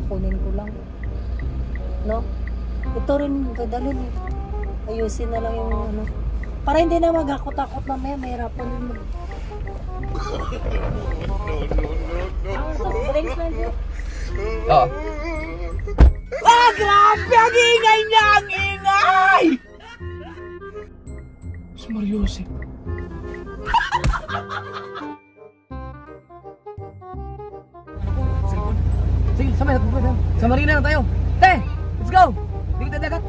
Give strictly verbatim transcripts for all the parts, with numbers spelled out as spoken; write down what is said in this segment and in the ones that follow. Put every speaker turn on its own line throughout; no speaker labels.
kunin ko lang. No? Ito rin, dadalhin. Ayusin na lang yung ano. Para hindi na maghakot-hakot na may mahirapan din mag... Ah, ito, drinks na dyan.
Oo. Ah, grabe! Ang ingay niya! Ang ingay! Si Mariusip. Sige, sama na. Sa marina na tayo. Te, let's go! Hindi kita dagat.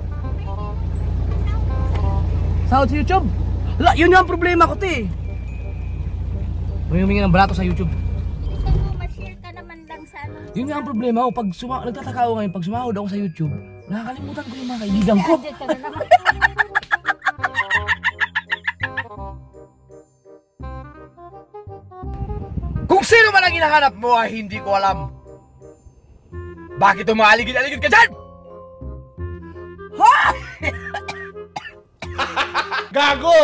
Sahod sa YouTube? La, yun yung problema ko, te. Humingi ng balato sa YouTube.
Gusto mo ma-share ka naman lang sa ano?
Yun nga ang problema ko. Pag suma nagtataka ako ngayon, pag sumahod ako sa YouTube, nakakalimutan ko yung mga kaibigan ko.
Adjust ka na naman.
Kung sino man ang hinahanap mo ay hindi ko alam. Bakit umaligid-aligid ka dyan? Ha? Gago!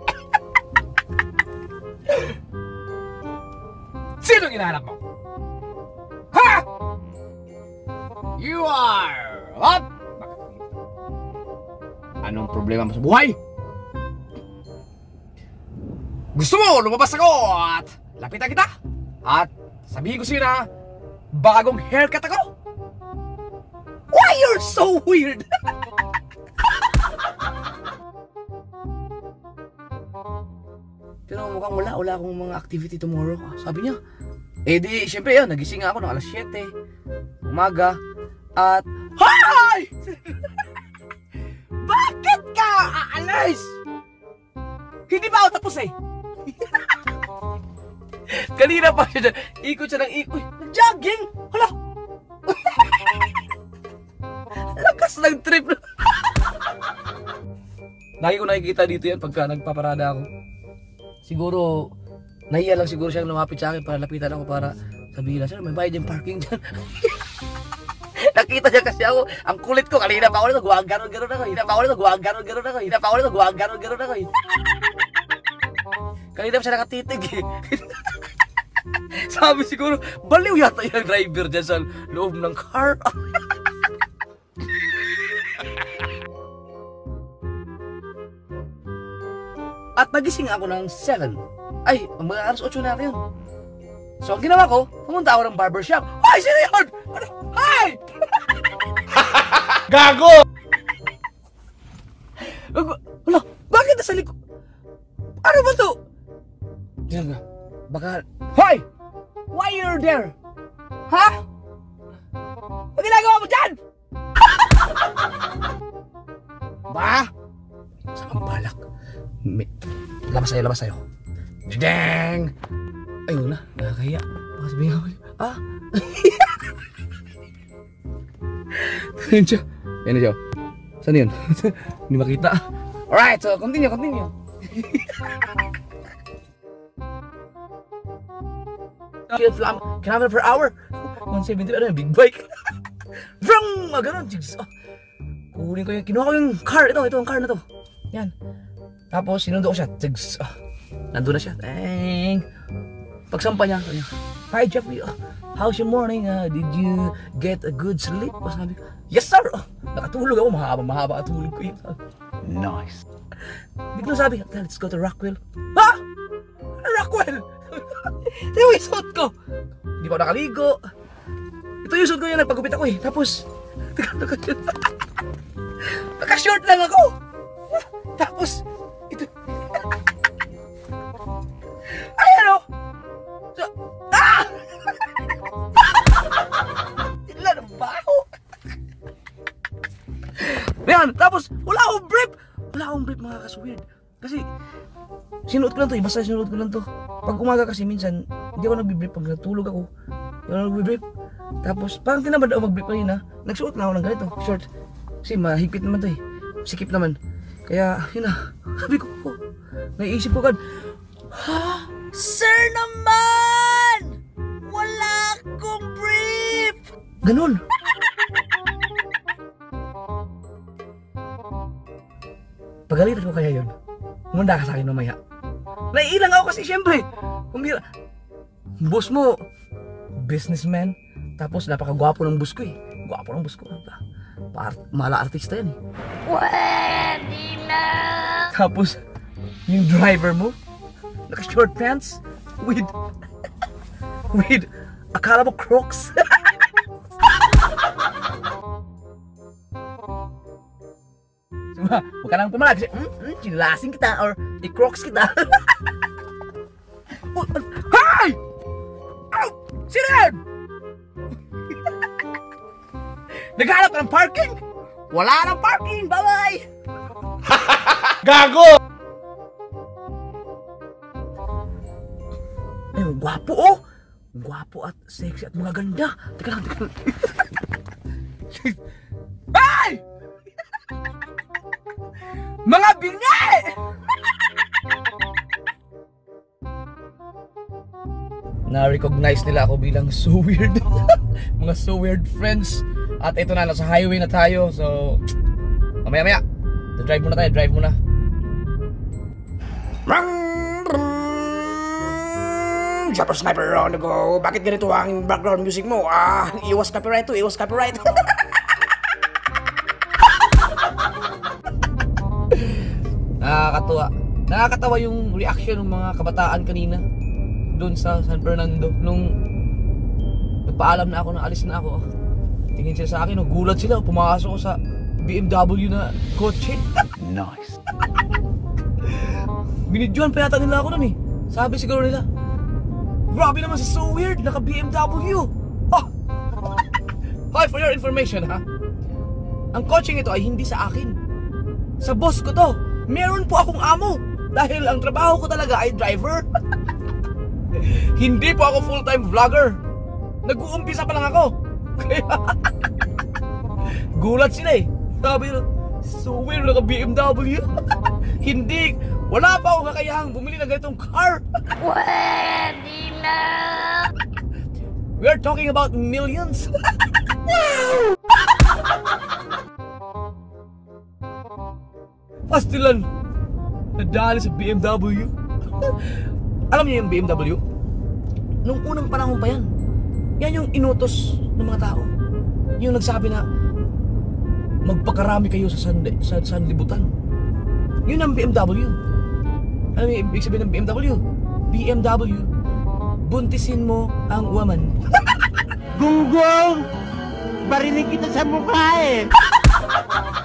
Sino ang hinahanap mo? Ha? You are up! Anong problema mo sa buhay? Gusto mo lumabas ako at lapitan kita? At sabihin ko sa'yo na bagong haircut ako? Why you're so weird? Pero mukhang wala, wala akong mga activity tomorrow. Sabi niya. Eh di, syempre yan, nagising ako ng alas siyete umaga. At, Hoy! Bakit ka aalis? Hindi pa ako tapos eh. Kanina pa siya dyan, ikot siya ng ikot. Nag-jogging! Hala! Lakas ng trip. Lagi ko nakikita dito yan pagka nagpaparada ako. Siguro, nahiya lang siguro siyang lumapit sa akin para lapitan ako para sabihin na, sir, may bayad yung parking dyan. Nakita niya kasi ako, ang kulit ko, kanina pa ako nito, guwag ganon-ganon ako. Hina pa ako nito, guwag ganon-ganon ako. Hina pa ako nito, guwag ganon-ganon ako. Kanina pa siya nakatitig eh. Sabi siguro, baliw yata yung driver dyan sa loob ng car. At nagising ako ng seven. Ay, mga alas otso na yun. So ang ginawa ko, pumunta ako ng barbershop. Ay, sino yun? Ano? Ay! Gago! Wala, bakit nasa likod? Ano ba to? Diyan nga, baka... Hoy! Why you're there? Ha? Ano ginagawa mo dyan? Ba? Saan balak? May... Labas sa'yo, labas sa'yo. Dang! Ayun na, nakakahiya. Baka sabihin ako, ah? Ayun siya. Ayun siya. Saan yun? Hindi makita. Alright, so continue, continue. Kilometer per hour. one seventy, ano yung big bike? Vrang! Ah, ganun. Oh. Kunin ko yung, kinuha ko yung car. Ito, ito ang car na to. Yan. Tapos, sinundo ko siya. Tigs. Oh. Nandun na siya. Dang! Pagsampa niya, niya, hi Jeffrey, oh, how's your morning? Uh, did you get a good sleep? Oh, sabi ko, yes sir! Oh, nakatulog ako, mahaba-mahaba katulog ko yun. Nice. Biglang sabi, let's go to Rockwell. Ha? Rockwell? Ito yung suot ko. Hindi pa ako nakaligo. Ito yung suot ko yung nagpagupit ako eh. Tapos, naka-short lang ako. Tapos, ito. Ayan o. So, ah! Tila ng baho. Ayan, tapos, wala akong brief. Wala akong brief mga kas-weird. Kasi, sinuot ko lang to eh. Basta sinuot ko lang to. Pag umaga kasi minsan, hindi ako nagbibrief. Pag natulog ako, hindi ako nagbibrief. Tapos, parang tinamad ako mag-brief kanina. Nagsuot lang ako ng ganito, short. Kasi mahigpit naman to eh. Sikip naman. Kaya, yun na. Sabi ko, oh, naiisip ko agad, ha? Sir naman! Wala akong brief! Ganun. Pagalitan ko kaya yun. Humanda ka sa akin mamaya. Naiilang ako kasi syempre. Kumira. Boss mo, businessman, Tapos napakagwapo ng bus ko eh. Gwapo ng bus ko. Pa mala artista yan eh.
Pwede na.
Tapos, yung driver mo, naka short pants with with akala mo Crocs. Diba? Huwag ka nang pumalag kasi, mm, mm, chinilasing kita or i-Crocs kita. Oh, Hey! Ow! Sino yan? Naghanap ka ng parking? Wala nang parking! Bye-bye!
Gago!
Ay, gwapo oh! Gwapo at sexy at mga ganda. Teka lang, teka lang. Ay! Mga bingi! Na-recognize nila ako bilang so weird. Mga so weird friends. At ito na, nasa highway na tayo. So, mamaya-maya. Drive muna tayo, drive muna. Super Sniper on the go. Bakit ganito ang background music mo? Ah, iwas copyright to, iwas copyright. Nakakatuwa. Nakakatawa yung reaction ng mga kabataan kanina doon sa San Fernando nung nagpaalam na ako na alis na ako. Tingin sila sa akin, oh, gulat sila, pumasok ko sa B M W na kotse.
Nice.
Binidyohan pa yata nila ako nun eh. Sabi siguro nila, grabe naman si So Weird, naka B M W. Oh. Hi, for your information ha, ang coaching ito ay hindi sa akin. Sa boss ko to. Meron po akong amo. Dahil ang trabaho ko talaga ay driver. Hindi po ako full-time vlogger. Nag-uumpisa pa lang ako. Kaya gulat sila eh. Sabi nila, So Weird, naka B M W. Hindi, wala pa akong kakayahang bumili ng ganitong car.
Pwede na.
We are talking about millions. Pastilan, nadali sa B M W. Alam niyo yung B M W? Nung unang panahon pa yan. Yan yung inutos ng mga tao. Yung nagsabi na magpakarami kayo sa, sand sa sanlibutan. Yun ang B M W. Ano yung ibig sabihin ng B M W? B M W, buntisin mo ang woman.
Gunggong! Barinig kita sa mukha eh!